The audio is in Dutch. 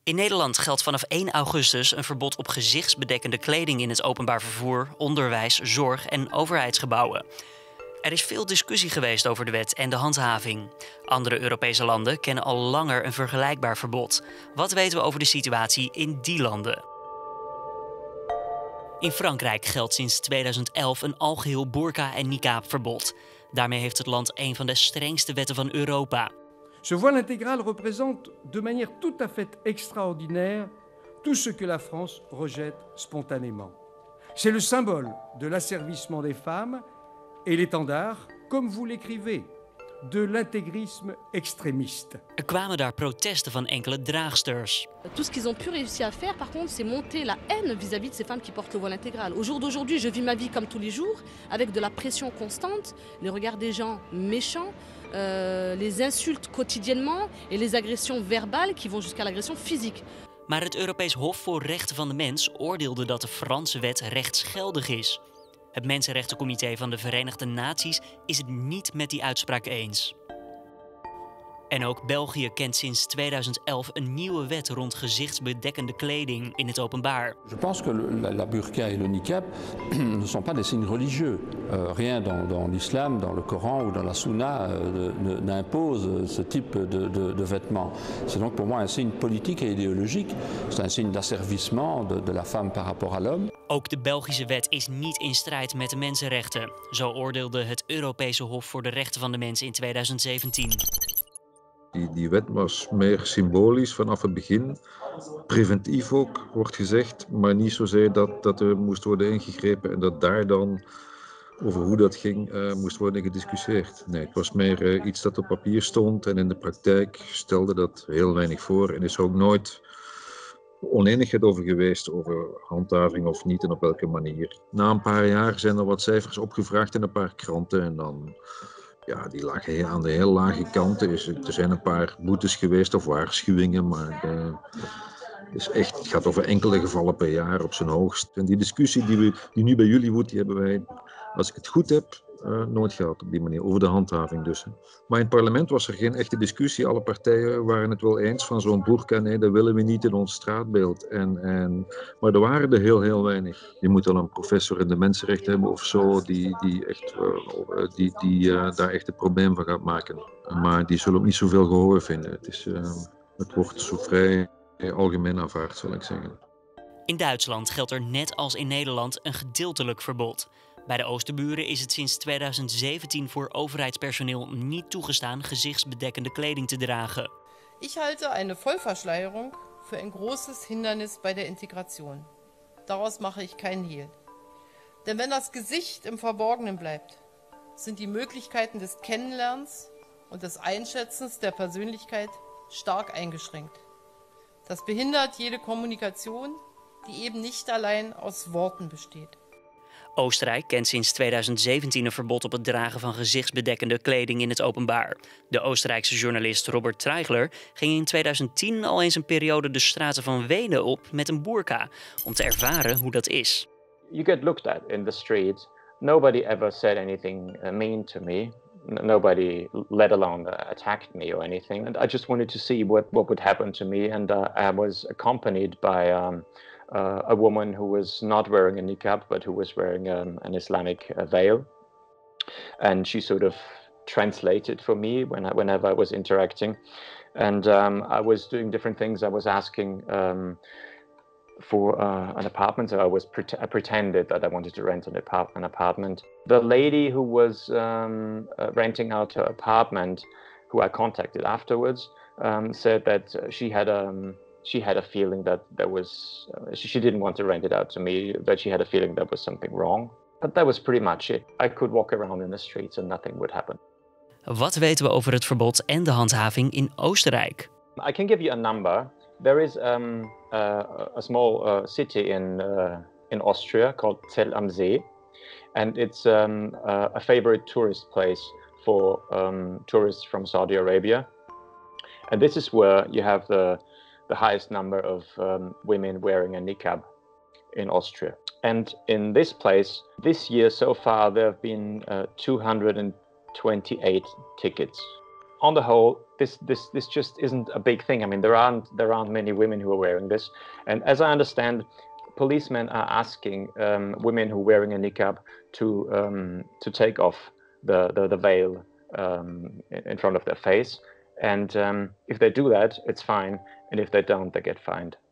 In Nederland geldt vanaf 1 augustus een verbod op gezichtsbedekkende kleding in het openbaar vervoer, onderwijs, zorg en overheidsgebouwen. Er is veel discussie geweest over de wet en de handhaving. Andere Europese landen kennen al langer een vergelijkbaar verbod. Wat weten we over de situatie in die landen? In Frankrijk geldt sinds 2011 een algeheel burka- en niqab-verbod. Daarmee heeft het land een van de strengste wetten van Europa. Ce voile intégral représente de manière tout à fait extraordinaire tout ce que la France rejette spontanément. C'est le symbole de l'asservissement des femmes et l'étendard, comme vous l'écrivez, de l'intégrisme extrémiste. Er kwamen daar protesten van enkele draagsters. Tout ce qu'ils ont pu réussir à faire, par contre, c'est monter la haine vis-à-vis de ces femmes qui portent le voile intégral. Au jour d'aujourd'hui, je vis ma vie comme tous les jours, avec de la pression constante, les regards des gens méchants, les insultes quotidiennement et les agressions verbales qui vont jusqu'à l'agression physique. Maar het Europees Hof voor Rechten van de Mens oordeelde dat de Franse wet rechtsgeldig is. Het Mensenrechtencomité van de Verenigde Naties is het niet met die uitspraak eens. En ook België kent sinds 2011 een nieuwe wet rond gezichtsbedekkende kleding in het openbaar. Je pense que la burqa et le niqab ne sont pas des signes religieux. Rien dans l'islam, dans le Coran ou dans la Sunna n'impose ce type de vêtements. C'est donc pour moi un signe politique et idéologique. C'est un signe d'asservissement de la femme par rapport à l'homme. Ook de Belgische wet is niet in strijd met de mensenrechten. Zo oordeelde het Europese Hof voor de Rechten van de Mens in 2017. Die wet was meer symbolisch vanaf het begin. Preventief ook, wordt gezegd, maar niet zozeer dat er moest worden ingegrepen en dat daar dan over hoe dat ging moest worden gediscussieerd. Nee, het was meer iets dat op papier stond en in de praktijk stelde dat heel weinig voor en is er ook nooit oneenigheid over geweest, over handhaving of niet en op welke manier. Na een paar jaar zijn er wat cijfers opgevraagd in een paar kranten en dan... Ja, die lagen aan de heel lage kant. Er zijn een paar boetes geweest of waarschuwingen, maar het gaat over enkele gevallen per jaar op zijn hoogst. En die discussie die nu bij jullie woedt, die hebben wij, als ik het goed heb, nooit gehad op die manier, over de handhaving dus. Maar in het parlement was er geen echte discussie. Alle partijen waren het wel eens van zo'n burka, nee, dat willen we niet in ons straatbeeld. Maar er waren er heel weinig. Je moet dan een professor in de mensenrechten hebben of zo, die daar echt een probleem van gaat maken. Maar die zullen ook niet zoveel gehoor vinden. Het wordt zo vrij algemeen aanvaard, zal ik zeggen. In Duitsland geldt er net als in Nederland een gedeeltelijk verbod. Bij de Oosterburen is het sinds 2017 voor overheidspersoneel niet toegestaan gezichtsbedekkende kleding te dragen. Ich halte eine Vollverschleierung für ein großes Hindernis bei der Integration. Daraus mache ich kein Hehl. Denn wenn das Gesicht im Verborgenen bleibt, sind die Möglichkeiten des Kennenlernens und des Einschätzens der Persönlichkeit stark eingeschränkt. Das behindert jede Kommunikation, die eben nicht allein aus Worten besteht. Oostenrijk kent sinds 2017 een verbod op het dragen van gezichtsbedekkende kleding in het openbaar. De Oostenrijkse journalist Robert Treigler ging in 2010 al eens een periode de straten van Wenen op met een burka, om te ervaren hoe dat is. You get looked at in the street. Nobody ever said anything mean to me. Nobody, let alone attacked me or anything. And I just wanted to see what would happen to me. And I was accompanied by a woman who was not wearing a niqab, but who was wearing an Islamic veil. And she sort of translated for me whenever I was interacting. And I was doing different things. I was asking for an apartment, so I pretended that I wanted to rent an apartment. The lady who was renting out her apartment, who I contacted afterwards, said that she had a feeling that there was, she didn't want to rent it out to me, that she had a feeling there was something wrong. But that was pretty much it. I could walk around in the streets and nothing would happen. Wat weten we over het verbod en de handhaving in Oostenrijk? I can give you a number. There is a small city in Austria called Zell am See, and it's a favorite tourist place for tourists from Saudi Arabia. And this is where you have the highest number of women wearing a niqab in Austria. And in this place, this year so far, there have been 228 tickets on the whole, this just isn't a big thing. I mean, there aren't many women who are wearing this, and as I understand, policemen are asking women who are wearing a niqab to take off the veil in front of their face, and if they do that, it's fine, and if they don't, they get fined.